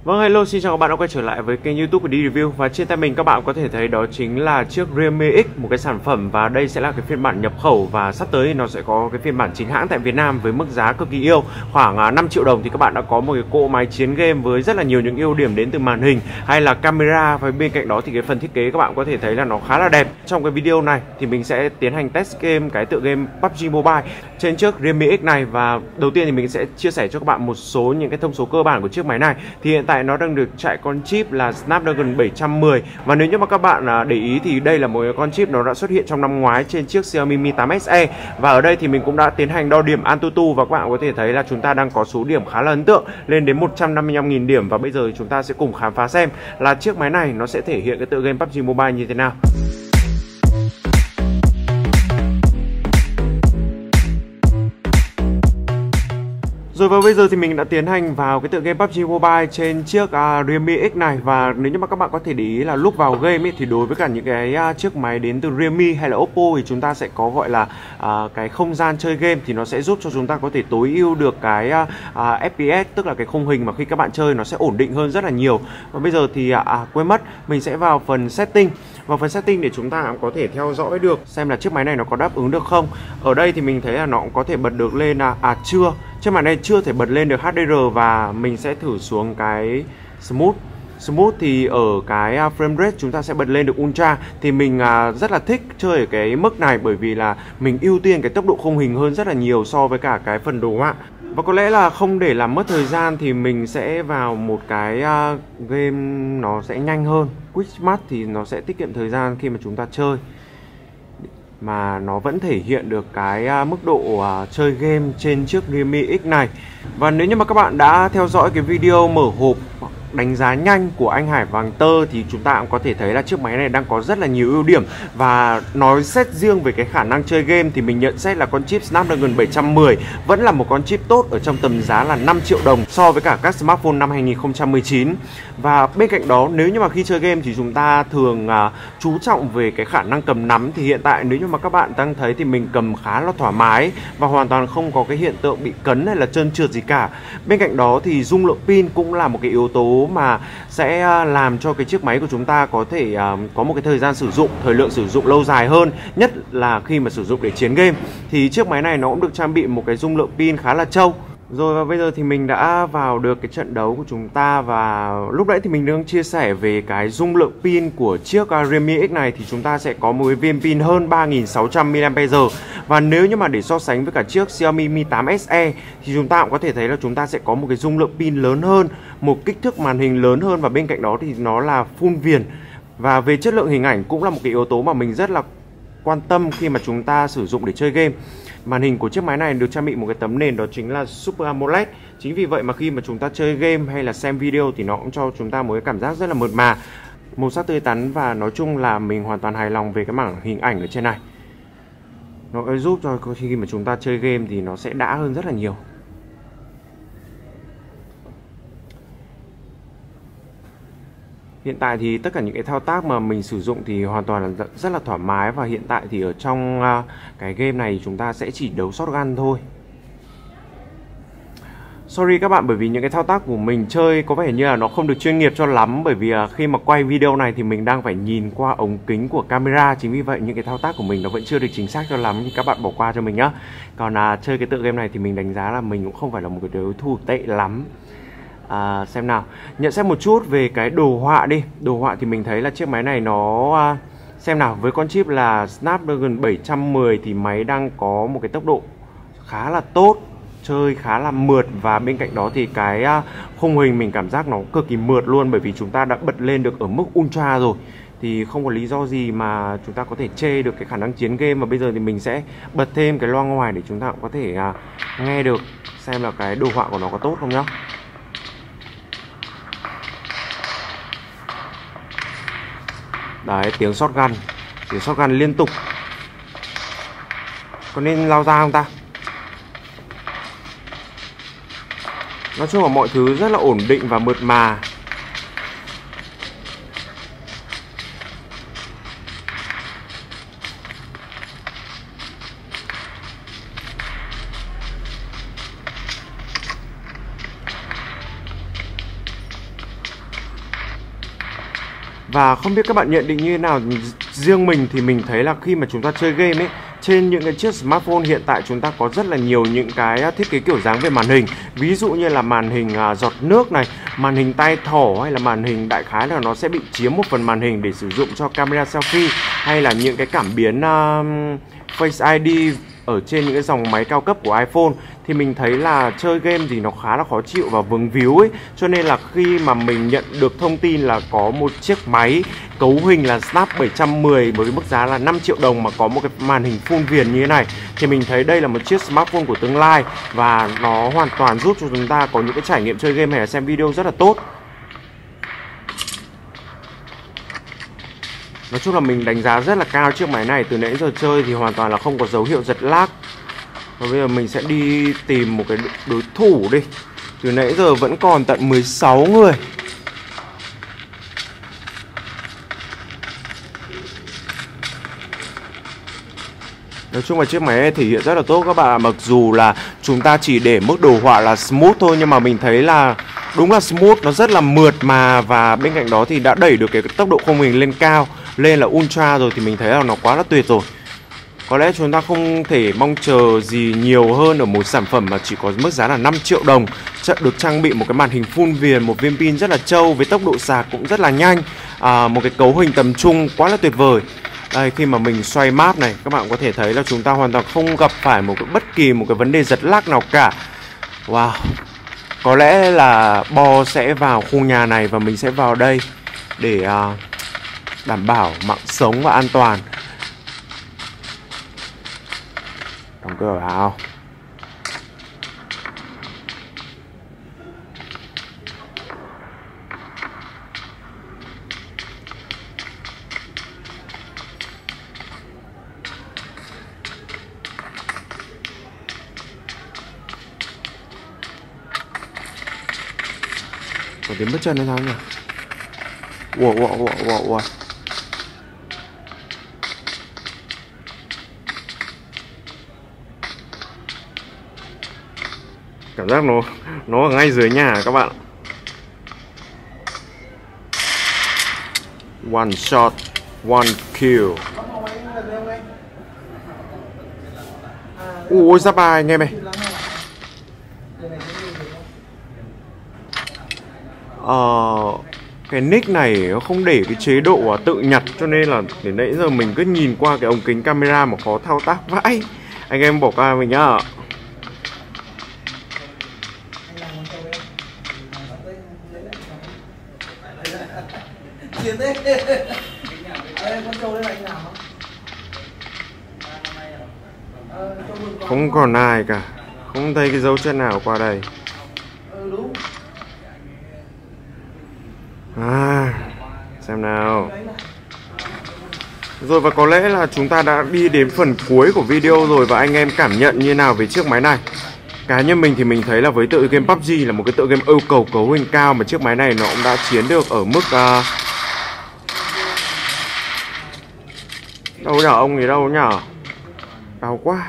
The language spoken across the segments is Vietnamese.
Vâng, hello, xin chào các bạn đã quay trở lại với kênh YouTube của Đi Review. Và trên tay mình các bạn có thể thấy đó chính là chiếc Realme X, một cái sản phẩm. Và đây sẽ là cái phiên bản nhập khẩu, và sắp tới nó sẽ có cái phiên bản chính hãng tại Việt Nam với mức giá cực kỳ yêu. Khoảng 5 triệu đồng thì các bạn đã có một cái cỗ máy chiến game với rất là nhiều những ưu điểm đến từ màn hình hay là camera. Và bên cạnh đó thì cái phần thiết kế các bạn có thể thấy là nó khá là đẹp. Trong cái video này thì mình sẽ tiến hành test game cái tựa game PUBG Mobile trên chiếc Realme X này. Và đầu tiên thì mình sẽ chia sẻ cho các bạn một số những cái thông số cơ bản của chiếc máy này. Thì hiện tại nó đang được chạy con chip là Snapdragon 710. Và nếu như mà các bạn để ý thì đây là một con chip nó đã xuất hiện trong năm ngoái trên chiếc Xiaomi Mi 8 SE. Và ở đây thì mình cũng đã tiến hành đo điểm AnTuTu, và các bạn có thể thấy là chúng ta đang có số điểm khá là ấn tượng, lên đến 155.000 điểm. Và bây giờ chúng ta sẽ cùng khám phá xem là chiếc máy này nó sẽ thể hiện cái tựa game PUBG Mobile như thế nào. Rồi, và bây giờ thì mình đã tiến hành vào cái tựa game PUBG Mobile trên chiếc Realme X này. Và nếu như mà các bạn có thể để ý là lúc vào game ấy, thì đối với cả những cái chiếc máy đến từ Realme hay là Oppo thì chúng ta sẽ có gọi là cái không gian chơi game, thì nó sẽ giúp cho chúng ta có thể tối ưu được cái FPS, tức là cái khung hình mà khi các bạn chơi nó sẽ ổn định hơn rất là nhiều. Và bây giờ thì quên mất, mình sẽ vào phần setting. Vào phần setting để chúng ta có thể theo dõi được xem là chiếc máy này nó có đáp ứng được không. Ở đây thì mình thấy là nó cũng có thể bật được lên chưa. Chiếc máy này chưa thể bật lên được HDR, và mình sẽ thử xuống cái Smooth. Smooth thì ở cái frame rate chúng ta sẽ bật lên được Ultra. Thì mình rất là thích chơi ở cái mức này, bởi vì là mình ưu tiên cái tốc độ khung hình hơn rất là nhiều so với cả cái phần đồ họa. Và có lẽ là không để làm mất thời gian thì mình sẽ vào một cái game nó sẽ nhanh hơn. Quick Smart thì nó sẽ tiết kiệm thời gian khi mà chúng ta chơi, mà nó vẫn thể hiện được cái mức độ chơi game trên chiếc Realme X này. Và nếu như mà các bạn đã theo dõi cái video mở hộp đánh giá nhanh của anh Hải Vàng Tơ thì chúng ta cũng có thể thấy là chiếc máy này đang có rất là nhiều ưu điểm. Và nói xét riêng về cái khả năng chơi game thì mình nhận xét là con chip Snapdragon 710 vẫn là một con chip tốt ở trong tầm giá là 5 triệu đồng so với cả các smartphone năm 2019. Và bên cạnh đó, nếu như mà khi chơi game thì chúng ta thường chú trọng về cái khả năng cầm nắm. Thì hiện tại nếu như mà các bạn đang thấy thì mình cầm khá là thoải mái và hoàn toàn không có cái hiện tượng bị cấn hay là trơn trượt gì cả. Bên cạnh đó thì dung lượng pin cũng là một cái yếu tố mà sẽ làm cho cái chiếc máy của chúng ta có thể có một cái thời gian sử dụng, thời lượng sử dụng lâu dài hơn, nhất là khi mà sử dụng để chiến game. Thì chiếc máy này nó cũng được trang bị một cái dung lượng pin khá là trâu. Rồi, và bây giờ thì mình đã vào được cái trận đấu của chúng ta. Và lúc nãy thì mình đang chia sẻ về cái dung lượng pin của chiếc Realme X này, thì chúng ta sẽ có một cái viên pin hơn 3600 mAh. Và nếu như mà để so sánh với cả chiếc Xiaomi Mi 8 SE thì chúng ta cũng có thể thấy là chúng ta sẽ có một cái dung lượng pin lớn hơn, một kích thước màn hình lớn hơn, và bên cạnh đó thì nó là full viền. Và về chất lượng hình ảnh cũng là một cái yếu tố mà mình rất là quan tâm khi mà chúng ta sử dụng để chơi game. Màn hình của chiếc máy này được trang bị một cái tấm nền đó chính là Super AMOLED. Chính vì vậy mà khi mà chúng ta chơi game hay là xem video thì nó cũng cho chúng ta một cái cảm giác rất là mượt mà, màu sắc tươi tắn, và nói chung là mình hoàn toàn hài lòng về cái mảng hình ảnh ở trên này. Nó sẽ giúp cho khi mà chúng ta chơi game thì nó sẽ đã hơn rất là nhiều. Hiện tại thì tất cả những cái thao tác mà mình sử dụng thì hoàn toàn là rất là thoải mái. Và hiện tại thì ở trong cái game này chúng ta sẽ chỉ đấu shotgun thôi. Sorry các bạn, bởi vì những cái thao tác của mình chơi có vẻ như là nó không được chuyên nghiệp cho lắm. Bởi vì khi mà quay video này thì mình đang phải nhìn qua ống kính của camera. Chính vì vậy những cái thao tác của mình nó vẫn chưa được chính xác cho lắm, thì các bạn bỏ qua cho mình nhá. Còn chơi cái tựa game này thì mình đánh giá là mình cũng không phải là một cái đối thủ tệ lắm. Xem nào, nhận xét một chút về cái đồ họa đi. Đồ họa thì mình thấy là chiếc máy này nó xem nào, với con chip là Snapdragon 710 thì máy đang có một cái tốc độ khá là tốt, chơi khá là mượt. Và bên cạnh đó thì cái khung hình mình cảm giác nó cực kỳ mượt luôn, bởi vì chúng ta đã bật lên được ở mức Ultra rồi, thì không có lý do gì mà chúng ta có thể chê được cái khả năng chiến game. Và bây giờ thì mình sẽ bật thêm cái loa ngoài để chúng ta cũng có thể nghe được xem là cái đồ họa của nó có tốt không nhá. Đấy, tiếng shotgun liên tục. Có nên lao ra không ta? Nói chung là mọi thứ rất là ổn định và mượt mà. Và không biết các bạn nhận định như thế nào. Riêng mình thì mình thấy là khi mà chúng ta chơi game ấy, trên những cái chiếc smartphone hiện tại chúng ta có rất là nhiều những cái thiết kế kiểu dáng về màn hình. Ví dụ như là màn hình giọt nước này, màn hình tay thỏ, hay là màn hình đại khái là nó sẽ bị chiếm một phần màn hình để sử dụng cho camera selfie, hay là những cái cảm biến Face ID ở trên những cái dòng máy cao cấp của iPhone. Thì mình thấy là chơi game thì nó khá là khó chịu và vướng víu ấy. Cho nên là khi mà mình nhận được thông tin là có một chiếc máy cấu hình là Snap 710 với mức giá là 5 triệu đồng mà có một cái màn hình full viền như thế này, thì mình thấy đây là một chiếc smartphone của tương lai, và nó hoàn toàn giúp cho chúng ta có những cái trải nghiệm chơi game hay là xem video rất là tốt. Nói chung là mình đánh giá rất là cao chiếc máy này. Từ nãy giờ chơi thì hoàn toàn là không có dấu hiệu giật lag. Và bây giờ mình sẽ đi tìm một cái đối thủ đi. Từ nãy giờ vẫn còn tận 16 người. Nói chung là chiếc máy này thể hiện rất là tốt các bạn. Mặc dù là chúng ta chỉ để mức đồ họa là smooth thôi, nhưng mà mình thấy là đúng là smooth, nó rất là mượt mà. Và bên cạnh đó thì đã đẩy được cái tốc độ khung hình lên cao, lên là ultra rồi, thì mình thấy là nó quá là tuyệt rồi. Có lẽ chúng ta không thể mong chờ gì nhiều hơn ở một sản phẩm mà chỉ có mức giá là 5 triệu đồng, được trang bị một cái màn hình full viền, một viên pin rất là trâu với tốc độ sạc cũng rất là nhanh, một cái cấu hình tầm trung quá là tuyệt vời. Đây, khi mà mình xoay map này, các bạn có thể thấy là chúng ta hoàn toàn không gặp phải bất kỳ một cái vấn đề giật lag nào cả. Wow. Có lẽ là Bo sẽ vào khu nhà này và mình sẽ vào đây để đảm bảo mạng sống và an toàn. Đóng cửa vào. Có tiếng bước chân hay sao nhỉ? Wow. Cảm giác nó ở ngay dưới nhà các bạn. One shot, one kill. Ui giáp bài anh em ơi. Cái nick này nó không để cái chế độ tự nhặt, cho nên là đến nãy giờ mình cứ nhìn qua cái ống kính camera mà khó thao tác vãi. Anh em bỏ qua mình nhá. Không còn ai cả, không thấy cái dấu chân nào qua đây. Xem nào. Rồi, và có lẽ là chúng ta đã đi đến phần cuối của video rồi. Và anh em cảm nhận như nào về chiếc máy này? Cá nhân mình thì mình thấy là với tựa game PUBG là một cái tựa game yêu cầu cấu hình cao, mà chiếc máy này nó cũng đã chiến được ở mức đâu nhở ông ấy, đâu nhở? Đau quá.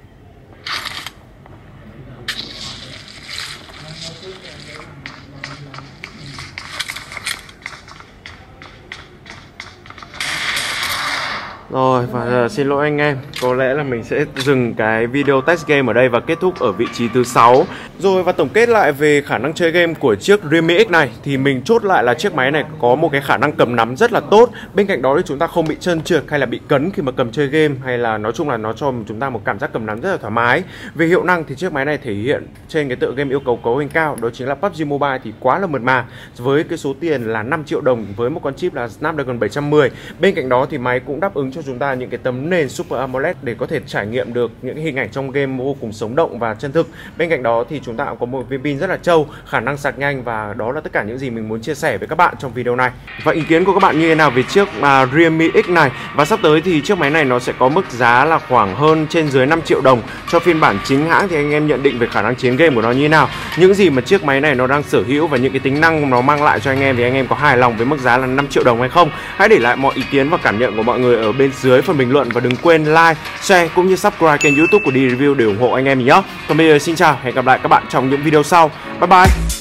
Rồi, và xin lỗi anh em, có lẽ là mình sẽ dừng cái video test game ở đây và kết thúc ở vị trí thứ 6. Rồi, và tổng kết lại về khả năng chơi game của chiếc Realme X này thì mình chốt lại là chiếc máy này có một cái khả năng cầm nắm rất là tốt. Bên cạnh đó thì chúng ta không bị trơn trượt hay là bị cấn khi mà cầm chơi game, hay là nói chung là nó cho chúng ta một cảm giác cầm nắm rất là thoải mái. Về hiệu năng thì chiếc máy này thể hiện trên cái tựa game yêu cầu cấu hình cao, đó chính là PUBG Mobile thì quá là mượt mà. Với cái số tiền là 5 triệu đồng với một con chip là Snapdragon 710. Bên cạnh đó thì máy cũng đáp ứng cho chúng ta những cái tấm nền Super AMOLED để có thể trải nghiệm được những hình ảnh trong game vô cùng sống động và chân thực. Bên cạnh đó thì chúng ta cũng có một viên pin rất là trâu, khả năng sạc nhanh, và đó là tất cả những gì mình muốn chia sẻ với các bạn trong video này. Và ý kiến của các bạn như thế nào về chiếc Realme X này? Và sắp tới thì chiếc máy này nó sẽ có mức giá là khoảng hơn trên dưới 5 triệu đồng cho phiên bản chính hãng, thì anh em nhận định về khả năng chiến game của nó như thế nào? Những gì mà chiếc máy này nó đang sở hữu và những cái tính năng nó mang lại cho anh em thì anh em có hài lòng với mức giá là 5 triệu đồng hay không? Hãy để lại mọi ý kiến và cảm nhận của mọi người ở bên dưới phần bình luận, và đừng quên like, share cũng như subscribe kênh YouTube của D Review để ủng hộ anh em nhé. Còn bây giờ xin chào, hẹn gặp lại các bạn trong những video sau. Bye bye.